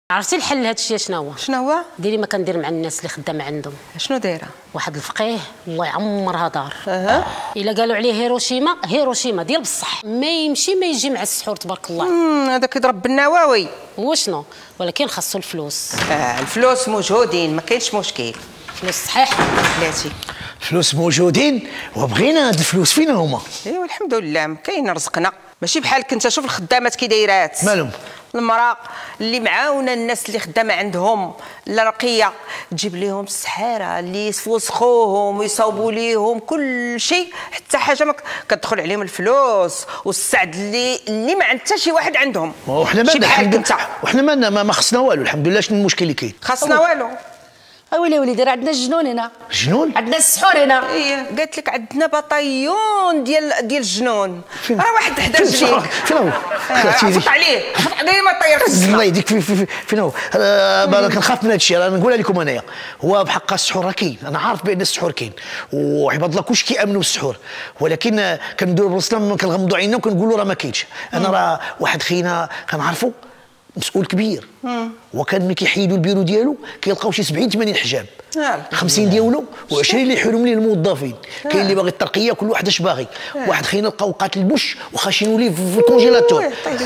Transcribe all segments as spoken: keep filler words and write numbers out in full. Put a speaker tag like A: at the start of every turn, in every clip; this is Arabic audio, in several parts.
A: عرفتي الحل لهذا الشيء شنو هو؟
B: شنو هو؟
A: ديري ما كندير مع الناس اللي خدامه عندهم.
B: شنو دايره؟
A: واحد الفقيه الله يعمرها دار.
B: اها
A: الا قالوا عليه هيروشيما هيروشيما ديال بصح، ما يمشي ما يجي مع السحور تبارك الله.
B: امم هذاك يضرب بالنواوي.
A: هو شنو؟ ولكن خاصو الفلوس.
B: اه الفلوس موجودين ما كاينش مشكل.
A: فلوس صحيح
B: بلاتي
C: الفلوس موجودين وبغينا هاد الفلوس فين هما؟
B: ايوا الحمد لله كاين رزقنا، ماشي بحالك انت. شوف الخدامات كي دايرات
C: مالهم؟
B: المراه اللي معاونه الناس اللي خدامه عندهم الرقيه تجيب لهم السحاره اللي يفوسخوهم ويصاوبوا ليهم كل شيء، حتى حاجه ما كتدخل عليهم الفلوس والسعد اللي اللي ما عند حتى شي واحد عندهم.
C: وحنا ما
B: بحالك انت.
C: وحنا ما ما خصنا والو الحمد لله. شنو المشكل اللي كاين؟
B: خاصنا والو.
D: اويلي وليدي راه عندنا الجنون هنا.
C: الجنون؟
D: عندنا السحور هنا.
B: ايه قالت لك عندنا بطيون ديال ديال الجنون. راه واحد حدا رجليه.
C: فين هو؟
B: حفظ عليه حفظ عليه ما طير في
C: الله
B: السما.
C: يديك فين هو؟ انا كنخاف من هذا الشيء، راه نقولها لكم انايا. هو بحق السحور راه كاين، انا عارف بان السحور كاين وعباد الله كلشي كيامنوا بالسحور، ولكن كنديروا براسنا كنغمضوا عيننا وكنقولوا راه ما كاينش. انا راه واحد خينا كنعرفوا مسؤول كبير، وكان ملي كيحيدوا البيرو ديالو كيلقاو شي سبعين ثمانين حجاب، خمسين ديالو و20 اللي يحيلهم ليه الموظفين. كاين اللي باغي الترقيه، كل واحد اش باغي. واحد خينا لقاو قاتل البوش وخاشينو ليه في الكونجيلاتور.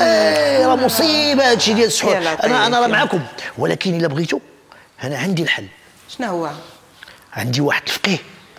C: راه مصيبه هذا الشيء ديال السحور. انا انا راه معكم، ولكن الا بغيتوا انا عندي الحل.
B: شنو هو؟
C: عندي واحد الفقيه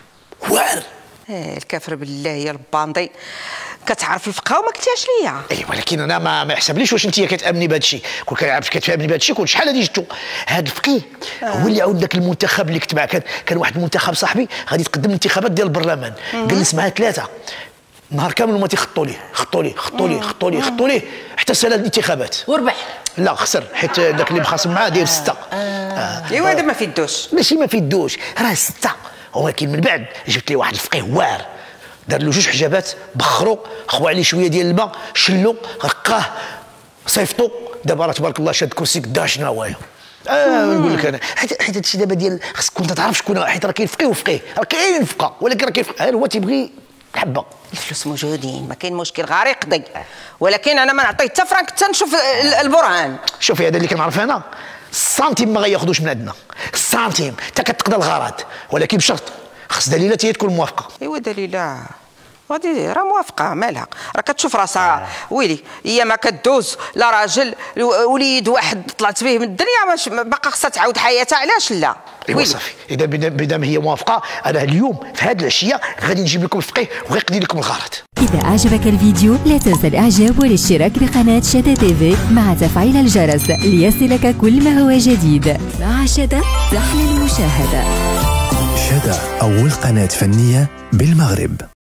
C: واعر.
B: ايه الكافر بالله يا الباندي، كتعرف الفقه وما قلتيهاش ليا.
C: اي ولكن انا ما ما يحسبليش واش انت كتامني بهذا الشيء. كون كنعرف كتفهمني بهذا الشيء كون شحال هادي جبتو. هذا الفقيه آه. هو اللي عاود ذاك المنتخب اللي كتبع. كان كان واحد المنتخب صاحبي غادي يتقدم الانتخابات ديال البرلمان، جلس معاه ثلاثه نهار كامل وما تيخطوا ليه خطوا ليه خطوا ليه خطوا ليه خطوا ليه حتى سال الانتخابات
A: وربح.
C: لا خسر، حيت ذاك اللي مخاصم معاه داير سته.
B: ايوا هذا ما في الدوش.
C: ماشي ما في الدوش، راه سته. ولكن من بعد جبت لي واحد الفقيه واعر، دار له جوج حجابات، بخرو، خوا عليه شويه ديال الماء، شلو، رقاه، صيفطو. دابا راه تبارك الله شاد كرسي قداها شنو هوايا. اه نقول لك انا حيت حيت هادشي دابا ديال خصك كنت تعرف شكون، حيت راه كاين فقيه وفقيه، راه كاين فقه ولكن راه كاين فقيه هو تيبغي حبه.
B: الفلوس موجودين ما كاين مشكل، غير يقضي. ولكن انا ما نعطيه حتى فرانك حتى نشوف البرهان.
C: شوفي هذا اللي كنعرف انا، السنتيم ما غياخذوش من عندنا، السنتيم حتى كتقضى الغرض، ولكن بشرط خص دليله هي تكون موافقه.
B: ايوا دليله غادي راه موافقه مالها، راه كتشوف راسها ويلي هي ما كدوز لا راجل وليد واحد طلعت به من الدنيا باقا خصها تعاود حياتها. علاش لا؟
C: ايوا صافي، اذا بدام هي موافقه انا اليوم في هذه العشيه غادي نجيب لكم الفقيه وغيقضي لكم الغرض.
E: إذا أعجبك الفيديو لا تنسى الإعجاب والاشتراك بقناة شتا تيفي مع تفعيل الجرس ليصلك كل ما هو جديد. مع شتا تحلى المشاهدة.
F: شتا أول قناة فنية بالمغرب.